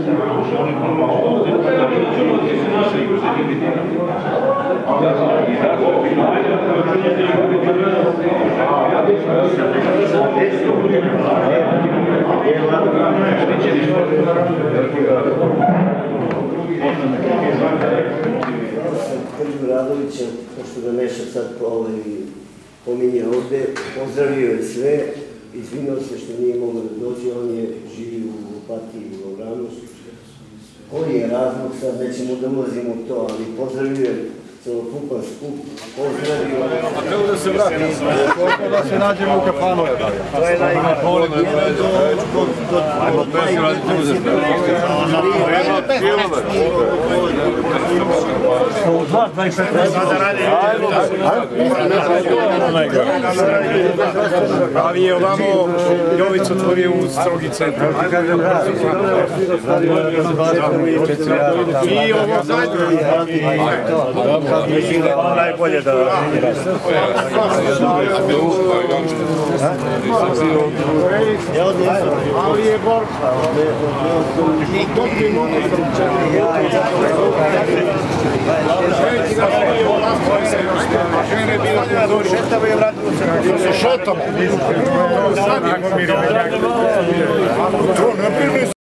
Radovića, pošto ga Neša sad pominje ovde, pozdravio je sve, izvinao se što nije mogao da dođe, on je živi u Opatiji u Lovranu. Koji je razlog, sad nećemo da ulazimo u to, ali pozdravio je celokupan skup, pozdravio... A treba da se vrati, da se nađemo u kafanu. To je jedan do... Ajmo, pesi raditi uzeti. Ali je ovamo Jović otvorio u strogi centar. I ovo zadnje. Najbolje da... Ali je borba. Dobri monosom čekaj. Žene bilo da šetamo i vratimo se. Šetamo.